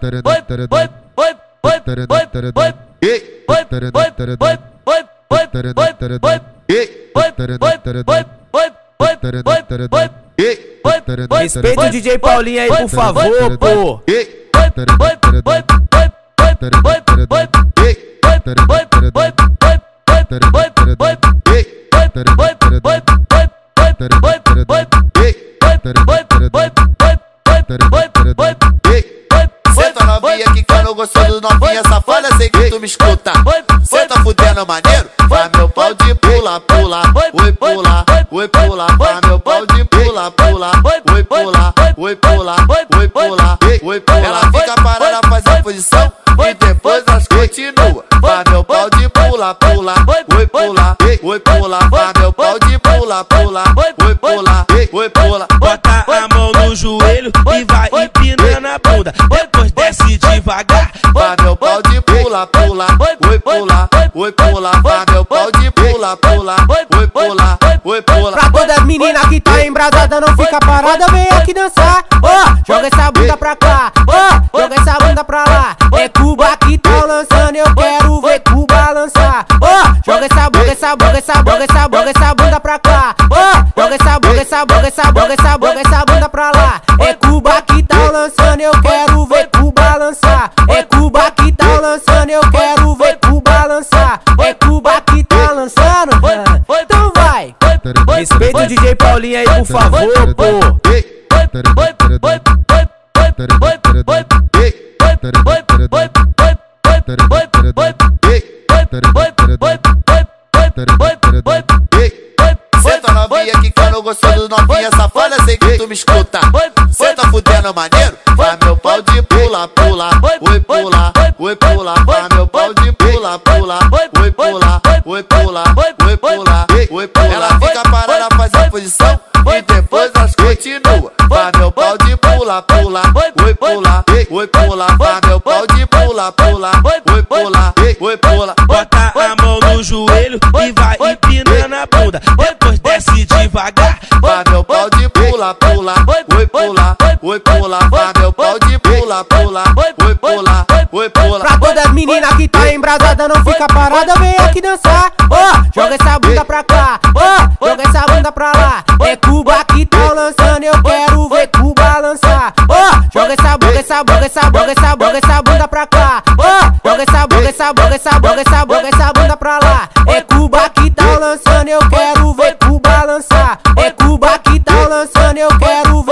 Respeita o DJ Paulinho aí, por favor, pô. Senta novinha que eu não gosto do novinha safada, sei que tu me escuta. Senta fudendo maneiro, vai meu pau de pula, pula, oi pula, oi pula, vai meu pau de pula, pula, oi pula, oi pula, oi pula, oi pula. Ela fica parada, faz a posição e depois elas continua. Vai meu pau de pula, pula, oi pula, oi pula, vai meu pau de pula, pula, oi pula, oi pula. Bota a mão no joelho e vai empinando a bunda. Depois desce devagar. Vai meu pau de pula, pula, oi pula, oi pula, vai meu pau de pula, pula, oi pula, oi pula. Pra todas as meninas que tá embrasada, não fica parada, vem aqui dançar. Joga essa bunda pra cá, joga essa bunda pra lá. É Cuba que tá lançando, eu quero ver Cuba lançar. Joga essa bunda, essa bunda, essa bunda, essa bunda, essa bunda pra cá. Joga essa bunda, essa bunda, essa bunda, essa bunda, essa bunda pra lá. É Cuba que tá lançando, eu quero ver Cuba lançar. É Cuba que tá lançando, eu quero ver Cuba lançar. É Cuba que tá lançando, então vai. Respeita o DJ Paulinho aí, por favor, pô. Senta novinha que eu não gosto do novinha safada, sei que tu me escuta. Senta fudendo maneiro, vai meu pau de pula, pula, oi pula, oi pula, vai meu pau de pula, pula, oi pula, oi pula, oi pula, oi pula. Ela fica parada, faz a posição e depois elas continua. Vai meu pau de pula, pula, oi pula, oi pula, vai meu pau de pula, pula, oi pula, oi pula. Bota a mão no joelho e vai empinando a bunda. Depois desce devagar. Vai meu pau de pula, pula, oi pula, oi pula, vai meu pau de pula, pula, oi pula, oi pula. Pra todas as meninas que tá embrasada, não fica parada, vem aqui dançar. Joga essa bunda pra cá, joga essa bunda pra lá. É Cuba que tá lançando, eu quero ver Cuba lançar. Joga essa bunda, essa bunda, essa bunda, essa bunda, essa bunda pra cá. Joga essa bunda, essa bunda, essa bunda, essa bunda, essa bunda pra lá. É Cuba que tá lançando, eu quero ver Cuba lançar. É Cuba que tá lançando, eu quero ver